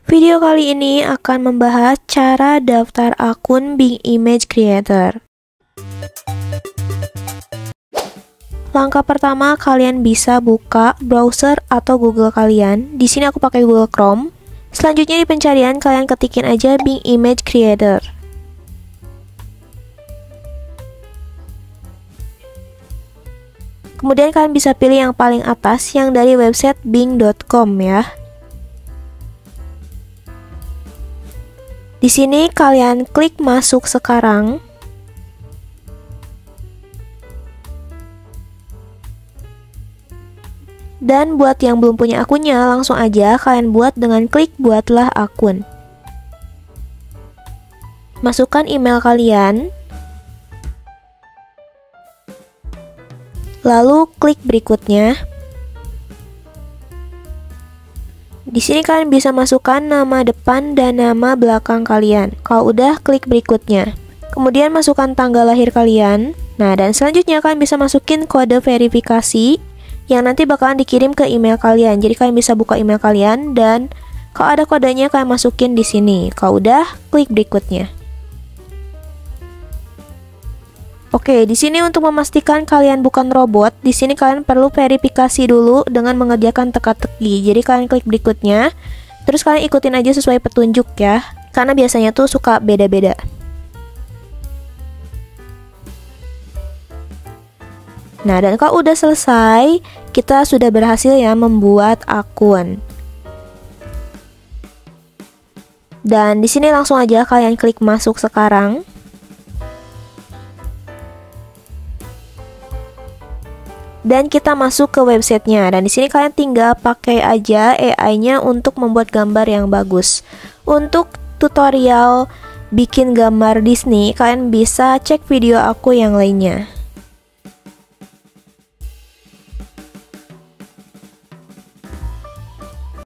Video kali ini akan membahas cara daftar akun Bing Image Creator. Langkah pertama, kalian bisa buka browser atau Google kalian. Di sini aku pakai Google Chrome. Selanjutnya di pencarian kalian ketikin aja Bing Image Creator. Kemudian kalian bisa pilih yang paling atas yang dari website bing.com ya. Di sini kalian klik masuk sekarang. Dan buat yang belum punya akunnya, langsung aja kalian buat dengan klik buatlah akun. Masukkan email kalian. Lalu klik berikutnya. Di sini kalian bisa masukkan nama depan dan nama belakang kalian. Kalau udah, klik berikutnya. Kemudian masukkan tanggal lahir kalian. Nah, dan selanjutnya kalian bisa masukin kode verifikasi yang nanti bakalan dikirim ke email kalian. Jadi kalian bisa buka email kalian dan kalau ada kodenya kalian masukin di sini. Kalau udah, klik berikutnya. Oke, di sini untuk memastikan kalian bukan robot, di sini kalian perlu verifikasi dulu dengan mengerjakan teka-teki. Jadi kalian klik berikutnya, terus kalian ikutin aja sesuai petunjuk ya, karena biasanya tuh suka beda-beda. Nah, dan kalau udah selesai, kita sudah berhasil ya membuat akun. Dan di sini langsung aja kalian klik masuk sekarang. Dan kita masuk ke websitenya. Dan di sini kalian tinggal pakai aja AI-nya untuk membuat gambar yang bagus. Untuk tutorial bikin gambar Disney, kalian bisa cek video aku yang lainnya.